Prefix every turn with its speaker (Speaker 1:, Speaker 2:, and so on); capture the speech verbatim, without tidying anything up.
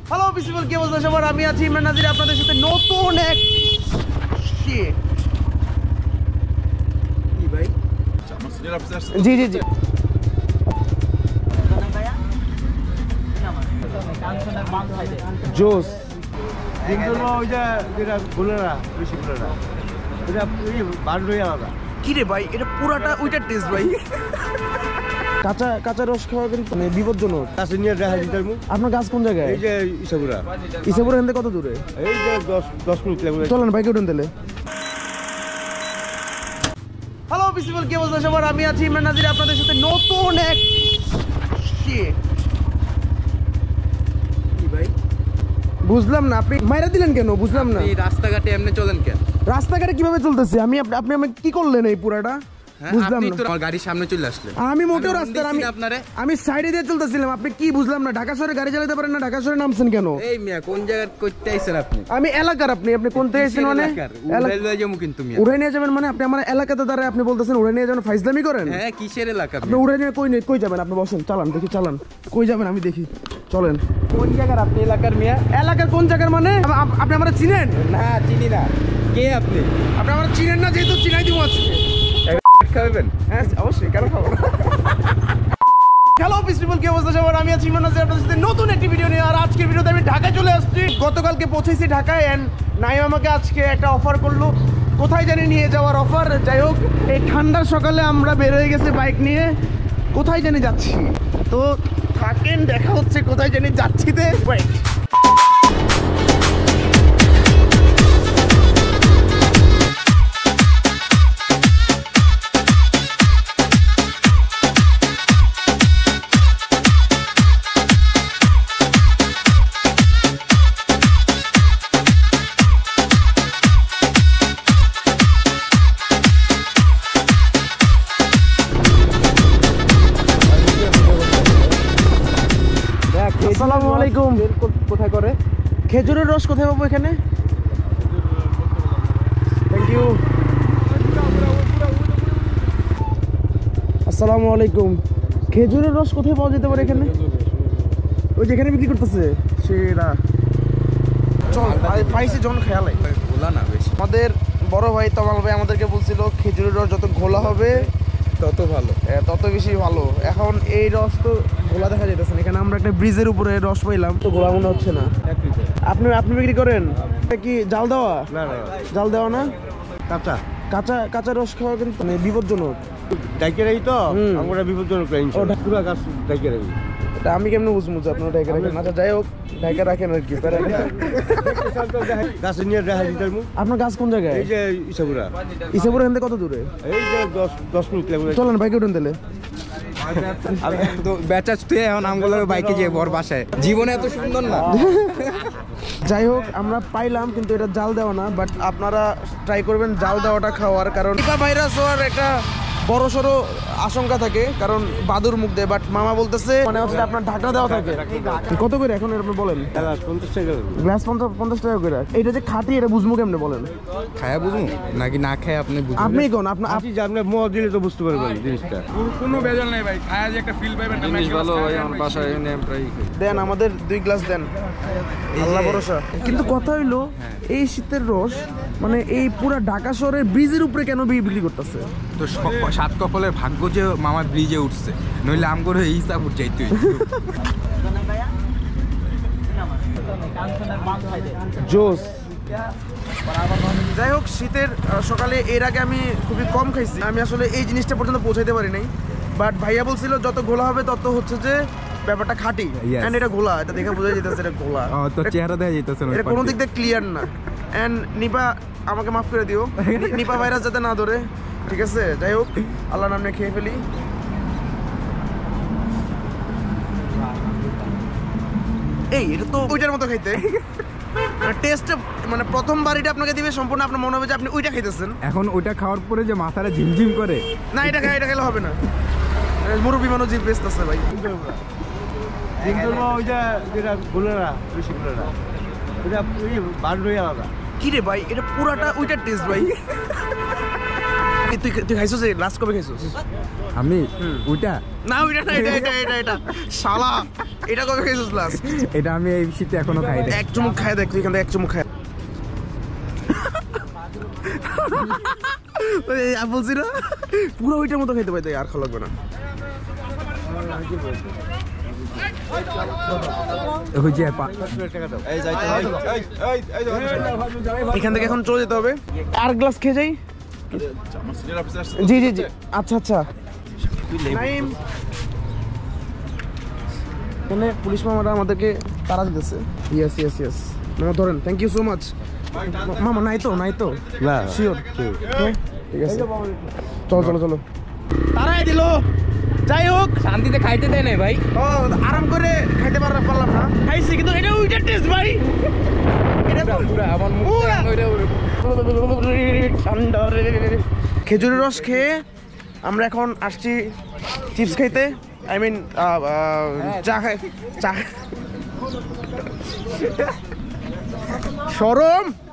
Speaker 1: Hello পিসিবল, কি অবস্থা সবার? আমি আছি ইমরান নাজির আপনাদের সাথে নতুন এক শিট। কি ভাই? জি জি জি জোস কি রে ভাই, এটা পুরাটা ওইটার টেস্ট ভাই। কাঁচা কাঁচা রস খাওয়া কিন্তু মানে বিপজ্জনক। আপনার গাছ কোন জায়গায়? এই যে ইসাপুরা। ইসাপুরা এখান থেকে কত দূরে? এই যে দশ দশ মিনিট লাগবে। চলেন বাইকে উঠেন তাহলে। হ্যালো পিসিবল, কি অবস্থা সবার? আমি আছি ইমরান নাজির আপনাদের সাথে নতুন এক শিট। কি ভাই বুঝলাম না, আপনি মাইরা দিলেন কেন? বুঝলাম না।
Speaker 2: এই রাস্তাঘাটে এমনি চলেন কেন?
Speaker 1: রাস্তাঘাটে কিভাবে চলতেছে? আমি আপনি আমাকে কি করলেন এই পুরাটা? বুঝলাম না।
Speaker 2: আমার গাড়ির সামনে চলে আসলেন।
Speaker 1: আমি মোটেও রাস্তার আমি আপনারে আমি সাইডে দিয়ে চলতেছিলাম। আপনি কি বুঝলাম না, ঢাকা শহরে গাড়ি চালাতে পারেন না, ঢাকা শহরে নামছেন কেন?
Speaker 2: এই মিয়া কোন জায়গা করতে আইছেন আপনি?
Speaker 1: আমি এলাকার। আপনি আপনি কোন থেকে আইছেন? মানে
Speaker 2: উড়াই লয়ে যাবো কিন্তু মিয়া।
Speaker 1: উড়াই নিয়ে যাবেন মানে আপনি আমার এলাকাতে দাঁড়ায় আপনি বলতেছেন উড়াই নিয়ে যাবেন? ফাইজলামি করেন?
Speaker 2: হ্যাঁ, কিসের এলাকা?
Speaker 1: আপনি উড়াই নিয়ে কই কই যাবেন? আপনি বসেন, চালান দেখি, চালান। কই যাবেন আমি দেখি, চলেন।
Speaker 2: কোন জায়গার আপনি এলাকার মিয়া?
Speaker 1: এলাকার কোন জায়গার মানে? আপনি আমারে চিনেন?
Speaker 2: না চিনি না। কে আপনি?
Speaker 1: আপনি আমারে চিনেন না, যেহেতু চিনাই দিব আজকে।
Speaker 2: খাবেন?
Speaker 1: হ্যাঁ অবশ্যই, কেন খাবো না। হ্যালো পিসিবল, কি অবস্থা সবার? আমি আছি ইমরান নাজির আপনাদের সাথে নতুন একটি ভিডিও নিয়ে। আর আজকের ভিডিওতে আমি ঢাকায় চলে আসছি। গতকালকে পৌঁছেছি ঢাকায়, এন্ড নাইম আমাকে আজকে একটা অফার করলো, কোথায় জানি নিয়ে যাওয়ার অফার। যাই হোক, এই ঠান্ডার সকালে আমরা বের হয়ে গেছি বাইক নিয়ে, কোথায় জানি যাচ্ছি। তো থাকেন, দেখা হচ্ছে কোথায় জানি যাচ্ছি। তে ওয়েট। আসসালামু আলাইকুম। কোথায় করে খেজুরের রস কোথায় পাবো এখানে? Thank you. আসসালামু আলাইকুম। খেজুরের রস কোথায় পাওয়া যেতে পারে এখানে? ওই যেখানে বিক্রি করতেছে সেটা। চল পাইছি যখন খেয়াল
Speaker 2: ঘোলা না বেশি।
Speaker 1: আমাদের বড় ভাই তমাল ভাই আমাদেরকে বলছিল খেজুরের রস যত ঘোলা হবে
Speaker 2: তত ভালো,
Speaker 1: তত বেশি ভালো। এখন এই রস তো ঘোলা দেখা যেতেছে না। এখানে আমরা একটা ব্রিজের উপরে রস পাইলাম, তো ঘোলা মনে হচ্ছে না। আপনি আপনি বিক্রি করেন কি জাল দেওয়া? জাল দেওয়া না, কাঁচা কাঁচা কাঁচা রস খাওয়া কিন্তু মানে বিপজ্জনক।
Speaker 3: ডাইকেরাই তো আমরা বিপজ্জনক পুরো গাছ ডাইকেরাই।
Speaker 1: এটা আমি কেমনে বুঝবো যে আপনারা ডাইকে রাখেন? আচ্ছা যাই হোক, ডাইকে রাখেন আর কি।
Speaker 3: গাছ নিয়ে দেখা দিতে।
Speaker 1: আপনার গাছ কোন জায়গায়?
Speaker 3: এই যে ইসাপুরা।
Speaker 1: ইসাপুরা এখান থেকে কত দূরে?
Speaker 3: এই যে দশ দশ মিনিট লাগবে।
Speaker 1: চলেন বাইকে উঠেন তাহলে।
Speaker 2: বেচাস তুই এখন আমগুলো বাইকে যাই বর বাসায়। জীবনে এত সুন্দর না।
Speaker 1: যাই হোক, আমরা পাইলাম কিন্তু এটা জাল দেওয়া না। বাট আপনারা ট্রাই করবেন জাল দেওয়াটা খাওয়ার, কারণ নিপা ভাইরাস হওয়ার একটা বড় সড়ো আশঙ্কা থাকে, কারণ বাদুর মুখ দেয়। বাট মামা বলতেছে মানে হচ্ছে আপনার ঢাকা দেওয়া থাকে। কত করে এখন আপনি বলেন?
Speaker 3: পঞ্চাশ টাকা
Speaker 1: গ্লাস পঞ্চাশ পঞ্চাশ টাকা করে। এটা যে খাঁটি, এটা বুঝবো কেমনে বলেন?
Speaker 2: খায়া বুঝুন নাকি না খায় আপনি বুঝুন?
Speaker 1: আপনি কোন আপনার
Speaker 3: আপনি মদ দিলে তো বুঝতে পারবেন জিনিসটা।
Speaker 4: কোনো বেজাল নাই ভাই, খায়া যে একটা ফিল পাইবেন। জিনিস ভালো ভাই, আমার বাসায় এনে প্রায়
Speaker 1: দেন, আমাদের দুই গ্লাস দেন, আল্লাহ ভরসা। কিন্তু কথা হইলো এই শীতের রস মানে এই পুরা ঢাকা শহরের ব্রিজের উপরে কেন বিক্রি করতেছে?
Speaker 2: তো সাত কপালের ভাগ্য যে মামা ব্রিজে উঠছে, নইলে আম করে এই হিসাব উঠ যাইতে।
Speaker 1: জোস। যাই হোক, শীতের সকালে এর আগে আমি খুবই কম খাইছি। আমি আসলে এই জিনিসটা পর্যন্ত পৌঁছাইতে পারি নাই। বাট ভাইয়া বলছিল যত ঘোলা হবে তত হচ্ছে যে ব্যাপারটা খাঁটি। এন্ড এটা ঘোলা, এটা দেখে বোঝা যাইতেছে এটা ঘোলা।
Speaker 2: তো চেহারা দেখা যাইতেছে না,
Speaker 1: এটা কোনো দিক দিয়ে ক্লিয়ার না। এন্ড নিপা আমাকে মাফ করে দিও, নিপা ভাইরাস যাতে না ধরে, ঠিক আছে? যাই হোক, আল্লাহ নামে খেয়ে ফেলি। এই এটা তো ওইটার মতো খাইতে টেস্ট, মানে প্রথমবার এটা আপনাকে দিবে সম্পূর্ণ আপনার মনে হবে যে আপনি ওইটা খাইতেছেন।
Speaker 2: এখন ওইটা খাওয়ার পরে যে মাথাটা ঝিমঝিম করে,
Speaker 1: না এটা খাই, এটা খেলে হবে না। মুরব্বী মানুষ জিভ বেস্ট আছে ভাই।
Speaker 3: ওইটা যেটা ঘোলা বেশি ঘোলা, ওইটা বাড়ি আলাদা।
Speaker 1: কি রে ভাই, এটা পুরাটা ওইটার টেস্ট ভাই। তুই তুই খাইছিস লাস্ট কবে খাইছিস?
Speaker 2: আমি ওইটা
Speaker 1: না, ওইটা না, এটা এটা এটা এটা শালা এটা কবে খাইছিস লাস্ট?
Speaker 2: এটা আমি এই শীতে এখনো খাই নাই।
Speaker 1: এক চুমুক খায় দেখ, তুই এখান থেকে এক চুমুক খায়। বলছি না পুরো ওইটার মতো খাইতে পাইতে, আর খাওয়া লাগবে না।
Speaker 2: ওই যে পা-
Speaker 1: এখান থেকে এখন চলে যেতে হবে। আর গ্লাস খেয়ে যাই। জি জি জি আচ্ছা আচ্ছা। নাইম, এখানে পুলিশ মামারা আমাদেরকে তাড়া দিতেছে। ইয়েস ইয়েস ইয়েস মামা ধরেন, থ্যাংক ইউ সো মাচ। মামা নাই তো নাই তো
Speaker 3: না
Speaker 1: শিওর? ঠিক আছে চলো চলো চলো। তারাই দিল। যাই হোক,
Speaker 2: শান্তিতে খাইতে দেয় নাই ভাই।
Speaker 1: ও আরাম করে খাইতে পার পারলাম না, খাইছি কিন্তু এটা ওইটার টেস্ট ভাই। এটা
Speaker 2: পুরা আমার মুখ
Speaker 1: পুরা।
Speaker 2: ওইটা
Speaker 1: ঠান্ডা রে। খেজুরের রস খেয়ে আমরা এখন আসছি চিপস খাইতে, আই মিন চা খাই চা। শরম